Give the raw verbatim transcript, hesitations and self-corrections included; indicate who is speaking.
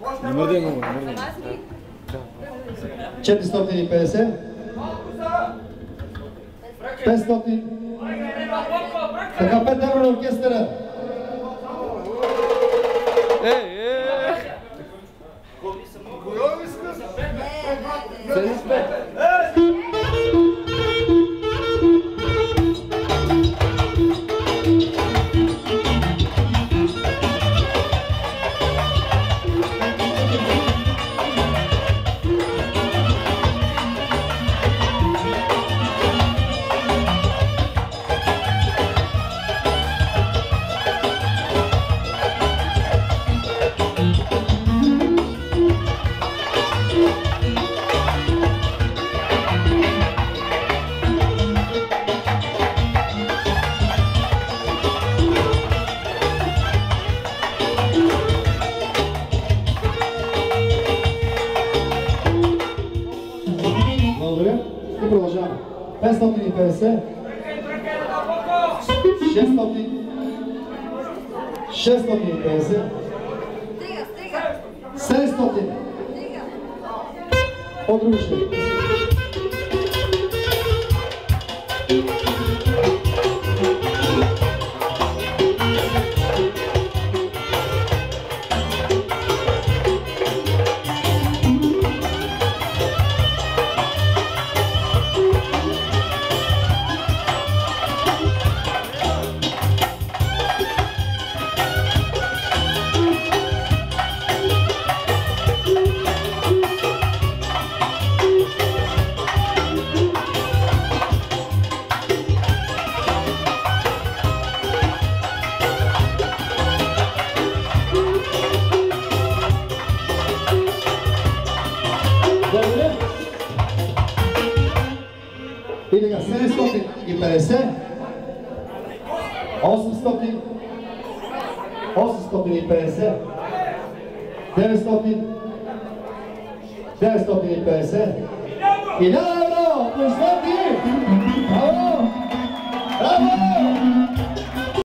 Speaker 1: Не мърдай много, не мърдай.
Speaker 2: четиристотин и петдесет. петстотин. Така, пет евро на оркестъра.
Speaker 1: Ей, ей! седемдесет и пет.
Speaker 2: петстотин и петдесет. шестстотин. шестстотин и петдесет. седемстотин. По-друго ще. И така, седемстотин и петдесет, осемстотин, осемстотин и петдесет, деветстотин, деветстотин и петдесет, хиляда евро! Аплодисменти!